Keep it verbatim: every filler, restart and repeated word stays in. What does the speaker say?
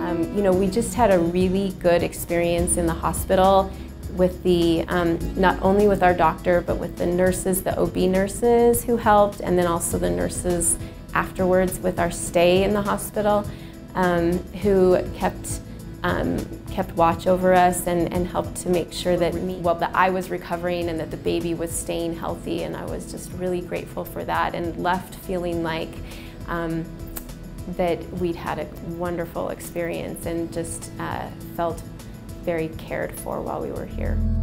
Um, you know, we just had a really good experience in the hospital with the, um, not only with our doctor, but with the nurses, the O B nurses who helped, and then also the nurses afterwards with our stay in the hospital, um, who kept um, kept watch over us and, and helped to make sure that, me, well, that I was recovering and that the baby was staying healthy, and I was just really grateful for that and left feeling like um, that we'd had a wonderful experience and just uh, felt very cared for while we were here.